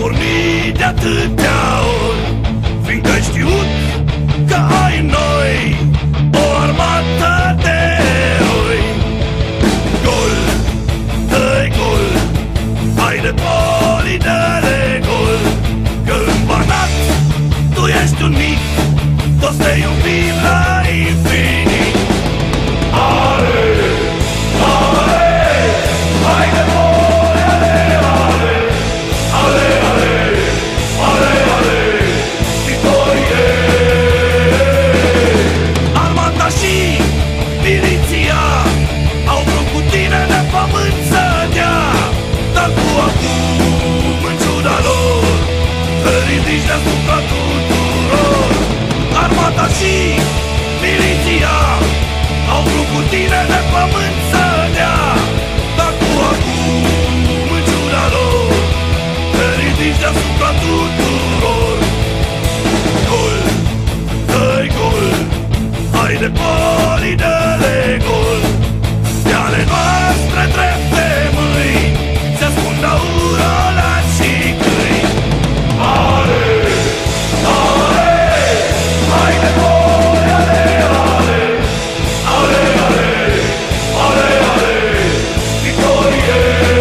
pornit de atâtea ori, fiindcă-ai știut că ai în noi o armată de eroi. Gol, dă-i gol, hai de poli, dă-le gol, că în Banat tu ești un mic, toți te iubim la infinit. Ale, ale, hai de poli, ale, ale, ale, ale, ale, ale, victorie! Armata și miliția au vrut cu tine de pământ să dea, dar tu acum, în ciuda lor, te ridici deasupra tuturor. Armata și miliția au vrut cu tine de pământ să dea, dar tu acum, în ciuda lor, te ridici deasupra tuturor. Gol, dă-i gol, hai de poli, dă-le gol, de ale noastre drepte mâini se ascundă urolați și câini. Ale, ale, hai de poli, ale, ale, ale, ale, ale, ale, victorie!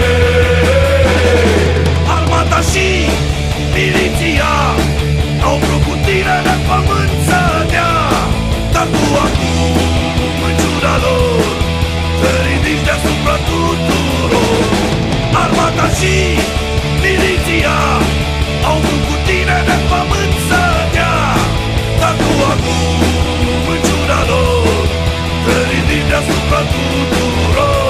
Armata și miliția au vrut cu tine de pământ să dea, dar tu acum, în ciuda lor, te ridici deasupra tuturor. Armata și miliția au vrut cu tine de pământ să dea, dar tu acum, în ciuda lor, te ridici deasupra tuturor.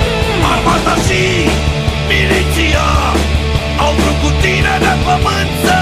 Armata și miliția au vrut cu tine de pământ să